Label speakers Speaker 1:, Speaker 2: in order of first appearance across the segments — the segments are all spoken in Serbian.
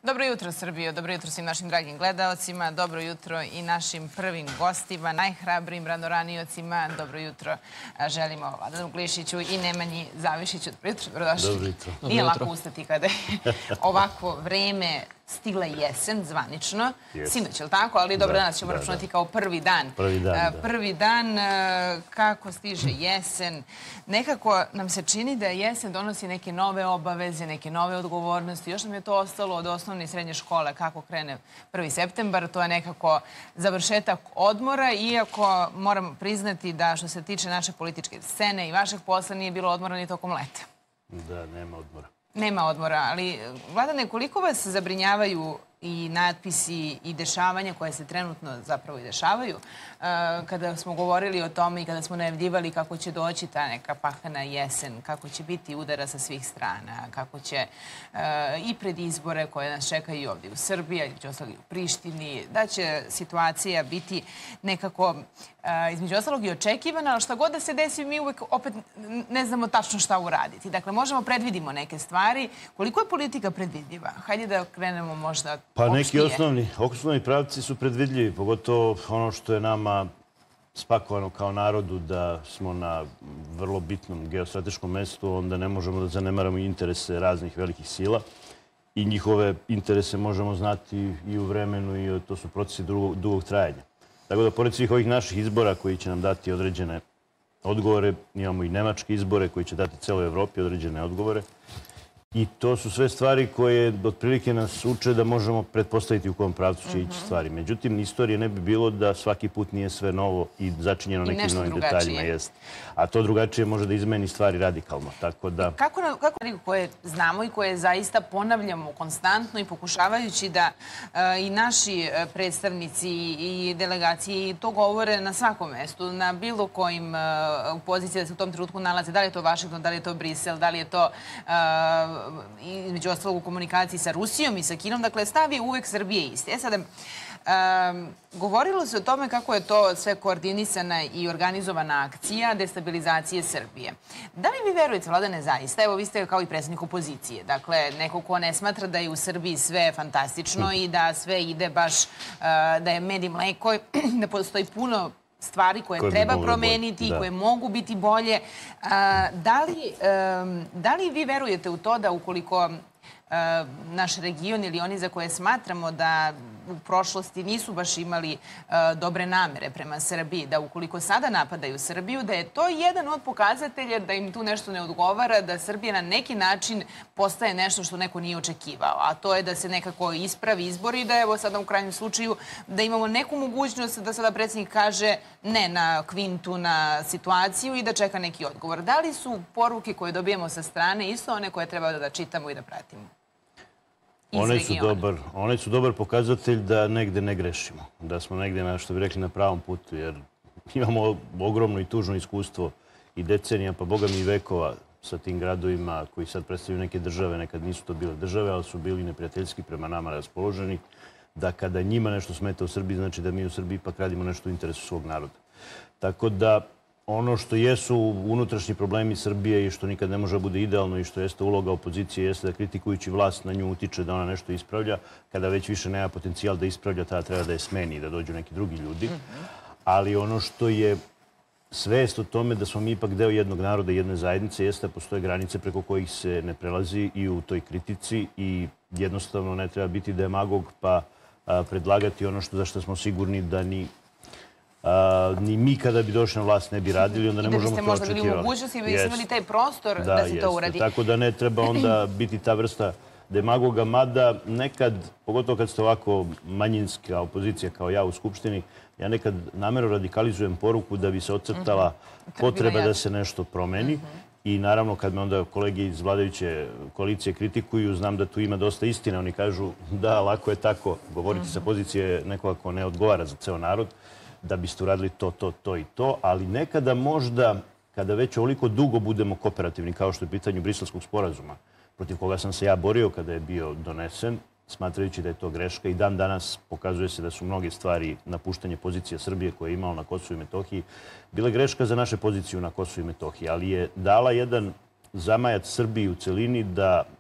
Speaker 1: Dobro jutro, Srbijo. Dobro jutro svim našim dragim gledaocima. Dobro jutro i našim prvim gostima, najhrabrijim ranoriocima. Dobro jutro želimo Vladanu Glišiću i Nemanji Zavišiću. Dobro jutro, dobrodošli.
Speaker 2: Dobro jutro.
Speaker 1: Nije lako ustati kada je ovako vreme, stigla jesen, zvanično. Sinoć, je li tako? Ali dobro, danas ćemo računati kao prvi dan. Prvi dan, kako stiže jesen. Nekako nam se čini da jesen donosi neke nove obaveze, neke nove odgovornosti. Još nam je to ostalo od osnovne i srednje škole kako krene 1. septembar. To je nekako završetak odmora, iako moram priznati da što se tiče naše političke scene i vašeg posla nije bilo odmora ni tokom leta.
Speaker 2: Da, nema odmora.
Speaker 1: Nema odmora, ali Vladane, koliko vas zabrinjavaju i natpisi i dešavanja koje se trenutno zapravo i dešavaju? Kada smo govorili o tome i kada smo najavljivali kako će doći ta neka pakana jesen, kako će biti udara sa svih strana, kako će i pred izbore koje nas čekaju i ovdje u Srbiji, između ostalog i u Prištini, da će situacija biti nekako između ostalog i očekivana, ali šta god da se desi, mi uvek opet ne znamo tačno šta uraditi. Dakle, možemo predvidimo neke stvari. Koliko je politika predvidljiva? Hajde da krenemo možda
Speaker 2: pa neki osnovni pravci su predvidljivi, pogotovo ono što je nama spakovano kao narodu da smo na vrlo bitnom geostrateškom mestu, onda ne možemo da zanemaramo interese raznih velikih sila i njihove interese možemo znati i u vremenu i to su procesi dugog trajanja. Tako da, pored svih ovih naših izbora koji će nam dati određene odgovore, imamo i nemačke izbore koji će dati celoj Evropi određene odgovore. I to su sve stvari koje otprilike nas uče da možemo pretpostaviti u kom pravcu će ići stvari. Međutim, istorije ne bi bilo da svaki put nije sve novo i začinjeno nekim novim detaljima. A to drugačije može da izmeni stvari radikalno. Tako da...
Speaker 1: Kako koje znamo i koje zaista ponavljamo konstantno i pokušavajući da i naši predstavnici i delegacije to govore na svakom mestu, na bilo kojim pozicijama da se u tom trenutku nalaze, da li je to Vašington, da li je to Brisel, da li je to između ostalog u komunikaciji sa Rusijom i sa Kinom. Dakle, stav je uvek Srbije isti. Sada, govorilo se o tome kako je to sve koordinisana i organizovana akcija destabilizacije Srbije. Da li vi verujete, Vladane, zaista? Evo, vi ste kao i predsjednik opozicije. Dakle, neko ko ne smatra da je u Srbiji sve fantastično i da sve ide baš, da je med i mleko, da postoji puno stvari koje treba promeniti i koje mogu biti bolje. Da li vi verujete u to da ukoliko naš region ili oni za koje smatramo da u prošlosti nisu baš imali dobre namere prema Srbiji, da ukoliko sada napadaju Srbiju, da je to jedan od pokazatelja da im tu nešto ne odgovara, da Srbija na neki način postaje nešto što neko nije očekivao, a to je da se nekako ispravi izbori i da evo sada u krajnjem slučaju da imamo neku mogućnost da sada predsjednik kaže ne na kvintu, na situaciju i da čeka neki odgovor. Da li su poruke koje dobijemo sa strane isto one koje treba da čitamo i da pratimo?
Speaker 2: One su dobar pokazatelj da negde ne grešimo. Da smo negde, što bi rekli, na pravom putu. Jer imamo ogromno i tužno iskustvo i decenija, pa boga mi i vekova sa tim gradovima koji sad predstavljaju neke države. Nekad nisu to bile države, ali su bili neprijateljski prema nama raspoloženi. Da kada njima nešto smeta u Srbiji, znači da mi u Srbiji ipak radimo nešto u interesu svog naroda. Tako da ono što jesu unutrašnji problemi Srbije i što nikad ne može da bude idealno i što jeste uloga opozicije jeste da kritikujući vlast na nju utiče da ona nešto ispravlja. Kada već više nema potencijal da ispravlja, tada treba da je smeni i da dođu neki drugi ljudi. Ali ono što je svest o tome da smo mi ipak deo jednog naroda i jedne zajednice jeste da postoje granice preko kojih se ne prelazi i u toj kritici i jednostavno ne treba biti demagog pa predlagati ono za što smo sigurni da ni mi kada bi došli na vlast ne bi radili, onda ne možemo to očekivati.
Speaker 1: I da biste možda bili u mogućnosti i biste imali taj prostor da se to uradi.
Speaker 2: Tako da ne treba onda biti ta vrsta demagoga, mada nekad, pogotovo kad ste ovako manjinska opozicija kao ja u Skupštini, ja nekad namerno radikalizujem poruku da bi se ocrtala potreba da se nešto promeni. I naravno, kad me onda kolege iz vladajuće koalicije kritikuju, znam da tu ima dosta istine. Oni kažu da, lako je tako govoriti sa pozicije nekoga ko ne odgovara za ceo narod, da biste uradili to i to, ali nekada možda, kada već ovoliko dugo budemo kooperativni, kao što je pitanje Briselskog sporazuma, protiv koga sam se ja borio kada je bio donesen, smatrajući da je to greška i dan danas pokazuje se da su mnoge stvari napuštanje pozicija Srbije koje je imala na Kosovu i Metohiji bile greška za naše poziciju na Kosovu i Metohiji, ali je dala jedan zamajac Srbiji u celini da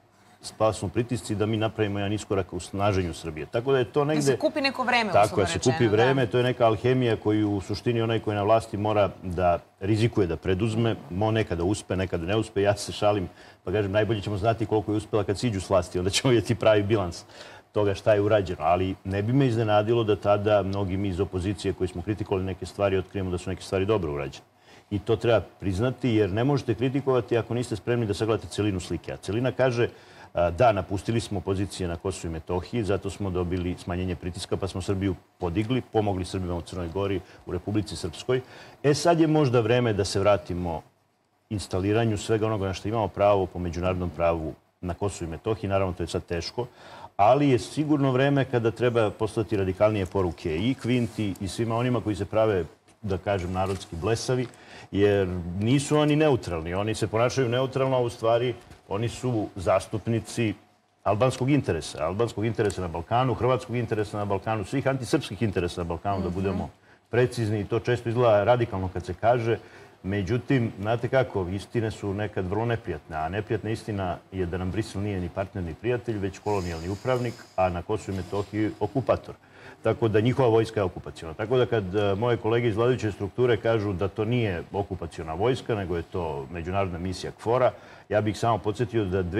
Speaker 2: spasnu pritisci da mi napravimo jedan iskorak u snaženju Srbije. Tako da je to negde...
Speaker 1: Da se kupi neko vreme,
Speaker 2: tako da se kupi vreme, to je neka alhemija koju u suštini onaj koji je na vlasti mora da rizikuje, da preduzme, nekada uspe, nekada ne uspe. Ja se šalim, pa kažem, najbolje ćemo znati koliko je uspela kad siđu s vlasti, onda ćemo vidjeti pravi bilans toga šta je urađeno. Ali ne bi me iznenadilo da tada mnogi mi iz opozicije koji smo kritikovali neke stvari otkrijemo da su neke stvari dobro urađene. I to treba priznati jer ne možete kritikovati ako niste spremni da sagledate celinu slike. A celina kaže da, napustili smo pozicije na Kosovu i Metohiji, zato smo dobili smanjenje pritiska, pa smo Srbiju podigli, pomogli Srbima u Crnoj Gori, u Republici Srpskoj. Sad je možda vreme da se vratimo instaliranju svega onoga na što imamo pravo po međunarodnom pravu na Kosovu i Metohiji. Naravno, to je sad teško, ali je sigurno vreme kada treba poslati radikalnije poruke i Kvinti i svima onima koji se prave, da kažem, narodski blesavi, jer nisu oni neutralni. Oni se ponašaju neutralno, a u stvari oni su zastupnici albanskog interesa na Balkanu, hrvatskog interesa na Balkanu, svih antisrpskih interesa na Balkanu, da budemo precizni. I to često izgleda radikalno kad se kaže. Međutim, znate kako, istine su nekad vrlo neprijatne, a neprijatna istina je da nam Brisel nije ni partner ni prijatelj, već kolonijalni upravnik, a na Kosovu i Metohiji okupator. Tako da njihova vojska je okupaciona. Tako da kad moje kolege iz vladajuće strukture kažu da to nije okupaciona vojska, nego je to međunarodna misija KFOR-a, ja bih samo podsjetio da do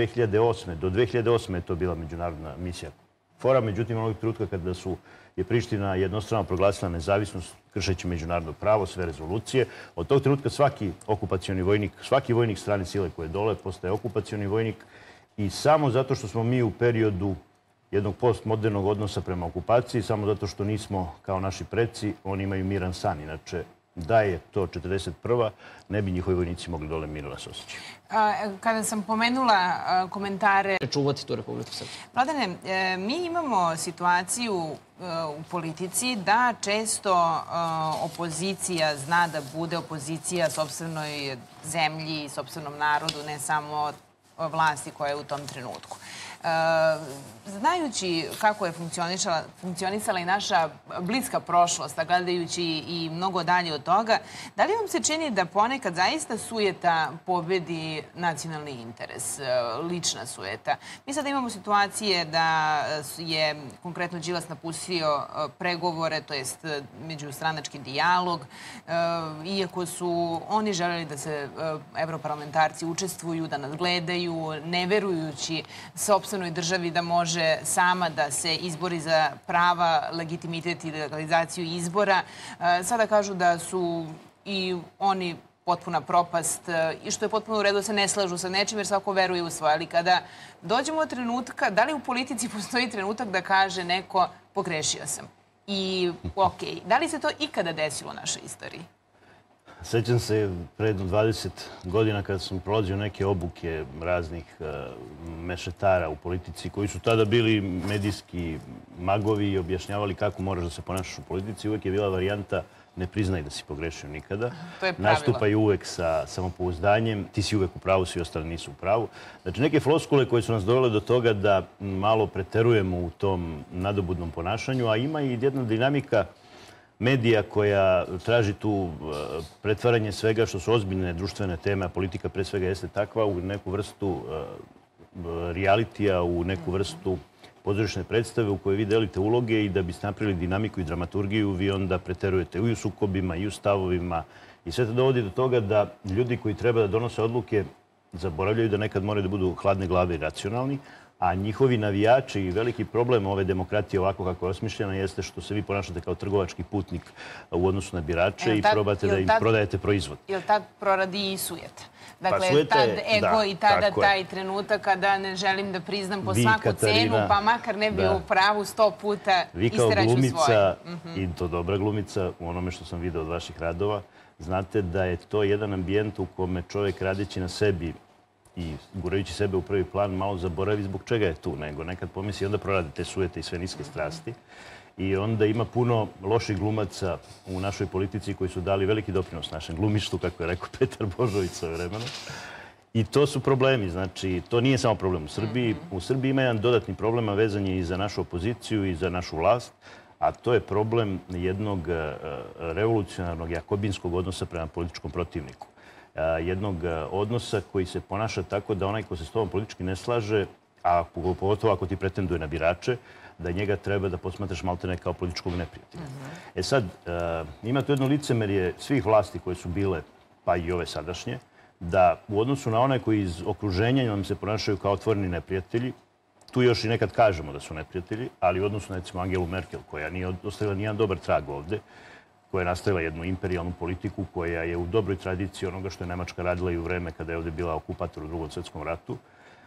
Speaker 2: 2008. je to bila međunarodna misija KFOR-a. Međutim, onog trenutka kada je Priština jednostrano proglasila nezavisnost kršeći međunarodno pravo, sve rezolucije, od tog trenutka svaki okupacioni vojnik, svaki vojnik strane sile koje je dole postaje okupacioni vojnik i samo zato što smo mi u periodu jednog postmodernog odnosa prema okupaciji, samo zato što nismo kao naši preci, oni imaju miran san. Inače, da je to 41. ne bi njihovi vojnici mogli dole mirno da se osjećaju.
Speaker 1: Kada sam pomenula komentare...
Speaker 3: Čuvati tu Republiku Srpsku.
Speaker 1: Vladane, mi imamo situaciju u politici da često opozicija zna da bude opozicija sopstvenoj zemlji, sopstvenom narodu, ne samo vlasti koja je u tom trenutku. Znajući kako je funkcionisala i naša bliska prošlost, a gledajući i mnogo dalje od toga, da li vam se čini da ponekad zaista sujeta pobedi nacionalni interes, lična sujeta? Mi sada imamo situacije da je konkretno Đilas napustio pregovore, to jest međustranački dijalog, iako su oni želeli da se evroparlamentarci učestvuju, da nas gledaju, ne verujući sopstvenoj državi da može sama da se izbori za prava, legitimitet i legalizaciju izbora. Sada kažu da su i oni potpuna propast i što je potpuno u redu se ne slažu sa nečim jer svako veruje u svoje. Ali kada dođemo od trenutka, da li u politici postoji trenutak da kaže neko pogrešio sam? I okej, da li se to ikada desilo u našoj istoriji?
Speaker 2: Sećam se pred 20 godina kada sam prolazio neke obuke raznih mešetara u politici koji su tada bili medijski magovi i objašnjavali kako moraš da se ponašaš u politici. Uvek je bila varijanta ne priznaj da si pogrešio nikada.
Speaker 1: To je pravilo.
Speaker 2: Nastupaj uvek sa samopouzdanjem. Ti si uvek u pravu, svi ostali nisu u pravu. Znači, neke floskule koje su nas dovele do toga da malo preterujemo u tom nadobudnom ponašanju, a ima i jedna dinamika medija koja traži tu pretvaranje svega što su ozbiljne društvene teme, a politika pre svega jeste takva, u neku vrstu realitija, u neku vrstu pozorišne predstave u kojoj vi delite uloge i da biste napravili dinamiku i dramaturgiju, vi onda preterujete i u sukobima, i u stavovima. I sve to dovodi do toga da ljudi koji treba da donose odluke zaboravljaju da nekad moraju da budu hladne glave i racionalni, a njihovi navijači i veliki problem ove demokratije ovako kako je osmišljena jeste što se vi ponašate kao trgovački putnik u odnosu na birače i probate da im prodajete proizvod.
Speaker 1: Jel tad proradi i sujeta? Dakle, tad ego i tada taj trenutak kada ne želim da priznam po svaku cenu, pa makar ne bio u pravu 100 puta isteraću svoje.
Speaker 2: Vi kao glumica, i to dobra glumica, u onome što sam video od vaših radova, znate da je to jedan ambijent u kome čovjek radeći na sebi i gurajući sebe u prvi plan malo zaboravi zbog čega je tu, nego nekad pomisli i onda prorade te sujete i sve niske strasti. I onda ima puno loših glumaca u našoj politici koji su dali veliki doprinos našem glumištu, kako je rekao Petar Božović svoje vremeno. I to su problemi. Znači, to nije samo problem u Srbiji. U Srbiji ima jedan dodatni problem, a vezan je i za našu opoziciju i za našu vlast, a to je problem jednog revolucionarnog jakobinskog odnosa prema političkom protivniku. Jednog odnosa koji se ponaša tako da onaj ko se s tobom politički ne slaže, a pogotovo ako ti pretenduje na birače, da njega treba da posmatraš maltene kao političkog neprijatelja. E sad, ima tu jedno licemerje svih vlasti koje su bile, pa i ove sadašnje, da u odnosu na one koji iz okruženja nam se ponašaju kao otvoreni neprijatelji, tu još i nekad kažemo da su neprijatelji, ali u odnosu na, recimo, Angelu Merkel, koja nije ostavila nijedan dobar trag ovde, koja je nastavila jednu imperijalnu politiku koja je u dobroj tradiciji onoga što je Nemačka radila i u vreme kada je ovde bila okupator u Drugom svetskom ratu.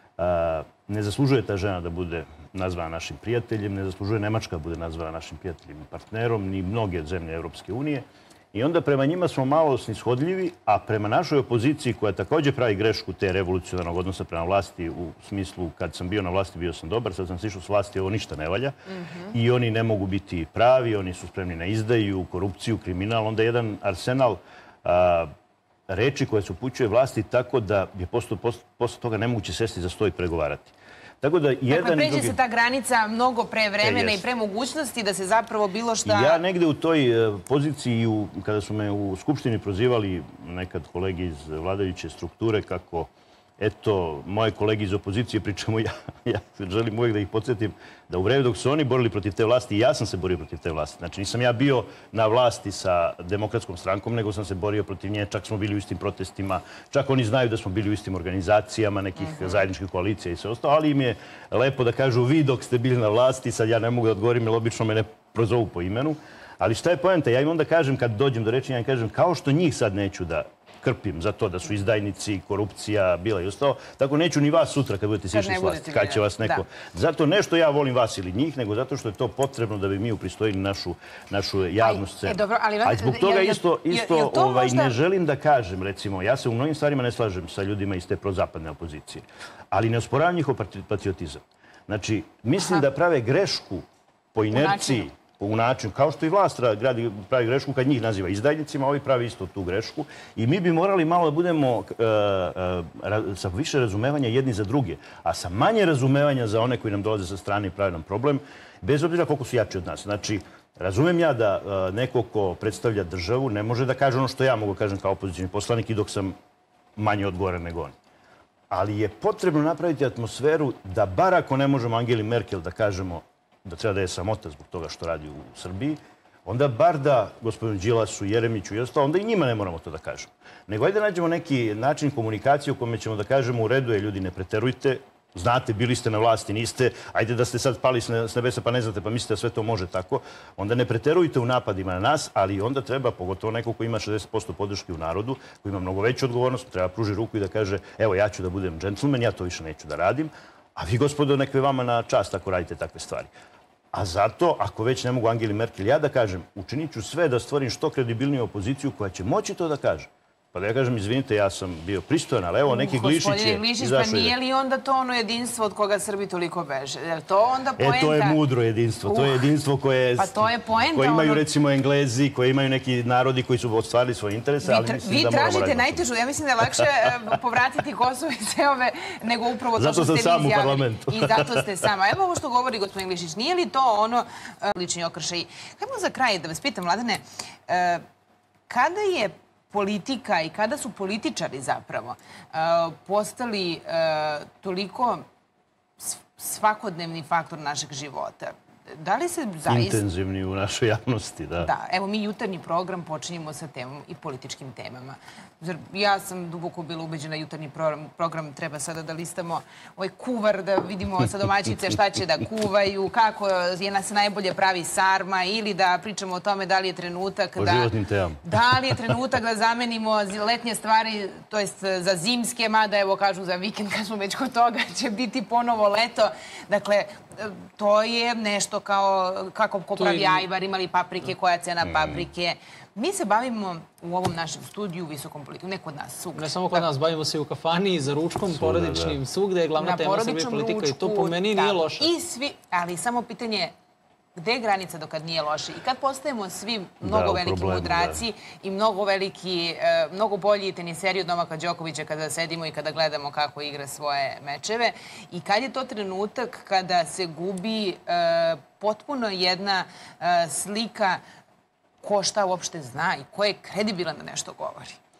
Speaker 2: Ne zaslužuje ta žena da bude nazvana našim prijateljem, ne zaslužuje Nemačka da bude nazvana našim prijateljem i partnerom, ni mnoge zemlje Evropske unije. I onda prema njima smo malo snishodljivi, a prema našoj opoziciji, koja također pravi grešku te revolucionarnog odnosa prema vlasti, u smislu kad sam bio na vlasti bio sam dobar, sad sam sišao s vlasti, ovo ništa ne valja. I oni ne mogu biti pravi, oni su spremni na izdaju, korupciju, kriminal. Onda jedan arsenal reči koje se upućuje vlasti tako da je posle toga nemoguće sesti za sto i pregovarati. Tako da
Speaker 1: dakle, pređe se ta granica mnogo pre vremena i pre mogućnosti da se zapravo bilo šta...
Speaker 2: Ja negde u toj poziciji, kada su me u Skupštini prozivali nekad kolegi iz vladajuće strukture, kako, eto, moje kolege iz opozicije, pričamo ja želim uvijek da ih podsjetim, da u vreme dok su oni borili protiv te vlasti, ja sam se borio protiv te vlasti. Znači, nisam ja bio na vlasti sa Demokratskom strankom, nego sam se borio protiv nje, čak smo bili u istim protestima, čak oni znaju da smo bili u istim organizacijama, nekih zajedničkih koalicija i sve ostalo, ali im je lepo da kažu vi dok ste bili na vlasti, sad ja ne mogu da odgovorim, jer obično me ne prozovu po imenu. Ali šta je poenta? Ja im onda kažem, kad dođem do reči, ja im kažem, kao što njih sad neću da krpim za to da su izdajnici, korupcija, bila i ostalo. Tako neću ni vas sutra kad budete sišli s vlasti, kad će vas neko... Zato ne što ja volim vas ili njih, nego zato što je to potrebno da bi mi upristojili našu javnu scenu. A zbog toga isto ne želim da kažem, recimo, ja se u mnogim stvarima ne slažem sa ljudima iz te prozapadne opozicije, ali ne osporavam njihov patriotizam. Znači, mislim da prave grešku po inerciji, u načinu, kao što i vlast pravi grešku kad njih naziva izdajnicima, ovi pravi isto tu grešku. I mi bi morali malo da budemo sa više razumevanja jedni za druge, a sa manje razumevanja za one koji nam dolaze sa strane i pravi nam problem, bez obzira koliko su jači od nas. Znači, razumem ja da neko ko predstavlja državu ne može da kaže ono što ja mogu kažem kao opozicioni poslanik i dok sam manje odgovoran nego oni. Ali je potrebno napraviti atmosferu da bar ako ne možemo Angeli Merkel da kažemo da treba da je sramota zbog toga što radi u Srbiji, onda bar da gospodinu Đilasu, Jeremiću i ostalo, onda i njima ne moramo to da kažemo. Nego ajde nađemo neki način komunikacije u kome ćemo da kažemo u redu je, ljudi, ne preterujte, znate, bili ste na vlasti, niste, ajde da ste sad pali s nebesa pa ne znate, pa mislite da sve to može tako, onda ne preterujte u napadima na nas, ali onda treba, pogotovo neko ko ima 60% podrške u narodu, ko ima mnogo veću odgovornost, treba pruži ruku i da kaže, evo, ja ću da budem džentlmen, ja to više neću da radim, a vi, gospodo, nek je vama na čast ako radite takve stvari. A zato, ako već ne mogu Angeli Merkel ja da kažem, učinit ću sve da stvorim što kredibilniju opoziciju koja će moći to da kaže. Pa da ja kažem, izvinite, ja sam bio pristojan, ali evo, neki Glišić je...
Speaker 1: Gospodine Glišić, pa nije li onda to ono jedinstvo od koga Srbi toliko beže? Je to onda poenta?
Speaker 2: To je mudro jedinstvo. To je jedinstvo koje imaju, recimo, Englezi, koje imaju neki narodi koji su ostvarili svoje interese, ali mislim da moramo raditi.
Speaker 1: Vi tražite najtežu. Ja mislim da je lakše povratiti Kosovo i sve ove, nego upravo to što ste vi izjavili.
Speaker 2: Zato sam sam u parlamentu.
Speaker 1: I zato ste sama. Evo ovo što govori gospodin Glišić. Nije li to ono lični okršaj? Kako za kraj da vas pitam, Mladene, kada je politika i kada su političari zapravo postali toliko svakodnevni faktor našeg života? Da li se zaista...
Speaker 2: Intenzivni u našoj javnosti, da.
Speaker 1: Da, evo mi jutarnji program počinjemo sa temom i političkim temama. Ja sam duboko bila ubeđena jutarnji program treba sada da listamo ovaj kuvar, da vidimo sa domaćice šta će da kuvaju, kako je nas najbolje pravi sarma ili da pričamo o tome da li je trenutak
Speaker 2: da... O životnim temama.
Speaker 1: Da li je trenutak da zamenimo letnje stvari, to jest za zimske, mada evo kažu za vikend kad smo već kod toga će biti ponovo leto. Dakle, to je nešto kao kako ko pravi ajvar, imali paprike, koja je cena paprike. Mi se bavimo u ovom našem studiju visokom politiku, ne kod nas, svugde.
Speaker 3: Ne samo kod nas, bavimo se i u kafani, za ručkom, porodičnim, svugde je glavna tema Srbije politika i to po meni nije loše.
Speaker 1: Ali samo pitanje gde je granica dokad nije loše i kad postajemo svi mnogo veliki mudraci i mnogo bolji teniseri od Novaka Đokovića kada sedimo i kada gledamo kako igra svoje mečeve i kad je to trenutak kada se gubi potpuno jedna slika ko šta uopšte zna i ko je kredibilan da nešto govori.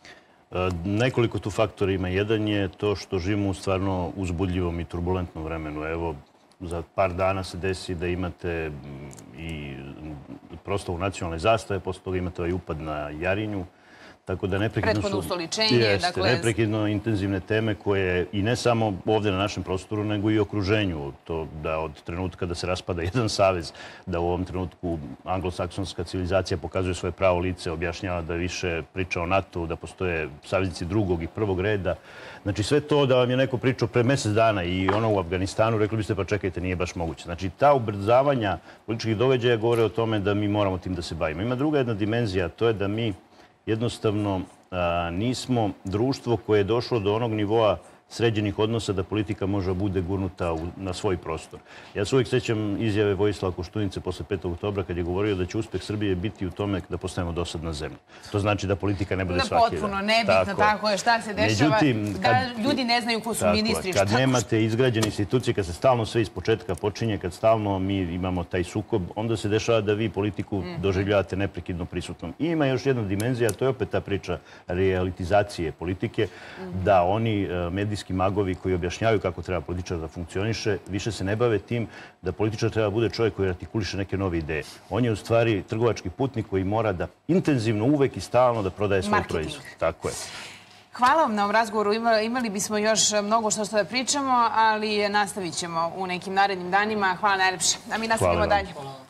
Speaker 2: Nekoliko tu faktora ima. Jedan je to što živimo u stvarno uzbudljivom i turbulentnom vremenu. Evo, za par dana se desi da imate i proslavu nacionalne zastave, posle toga imate ovaj upad na Jarinju. Tako da
Speaker 1: prethodno ustoličenje.
Speaker 2: Neprekidno intenzivne teme koje i ne samo ovdje na našem prostoru, nego i okruženju. To da od trenutka da se raspada jedan savez, da u ovom trenutku anglosaksonska civilizacija pokazuje svoje pravo lice, objašnjava da više priča o NATO, da postoje saveznici drugog i prvog reda. Znači sve to da vam je neko pričao pre mjesec dana i ono u Afganistanu, rekli biste pa čekajte, nije baš moguće. Znači ta ubrzavanja političkih događaja govore o tome da mi moramo tim da se bavimo. Ima druga jedna dimenzija, to je da mi jednostavno nismo društvo koje je došlo do onog nivoa sređenih odnosa da politika može bude gurnuta na svoj prostor. Ja se uvijek sećam izjave Vojislava Koštunice posle 5. oktobra kad je govorio da će uspeh Srbije biti u tome da postanemo dosadna zemlja. To znači da politika ne bude svaki dan.
Speaker 1: Potpuno nebitno, tako je, šta se dešava, da ljudi ne znaju ko su ministri.
Speaker 2: Kad nemate izgrađene institucije, kad se stalno sve iz početka počinje, kad stalno mi imamo taj sukob, onda se dešava da vi politiku doživljavate neprekidno prisutnom. I ima još jedna dimenzija, to je opet ta priča realitizacije politike, da oni medijski magovi koji objašnjavaju kako treba političar da funkcioniše, više se ne bave tim da političar treba bude čovjek koji artikuliše neke nove ideje. On je u stvari trgovački putnik koji mora da intenzivno uvek i stalno da prodaje svoj proizvod. Tako je.
Speaker 1: Hvala vam na ovom razgovoru. Imali bismo još mnogo što da pričamo, ali nastavit ćemo u nekim narednim danima. Hvala najlepše. A mi nastavimo dalje.